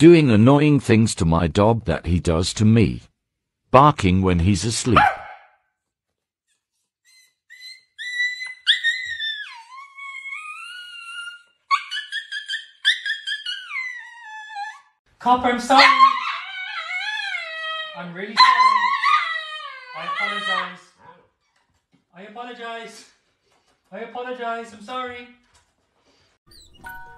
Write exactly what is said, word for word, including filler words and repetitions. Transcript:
doing annoying things to my dog that he does to me, barking when he's asleep. Copper, I'm sorry. I'm really sorry. I apologize. I apologize. I apologize. I'm sorry.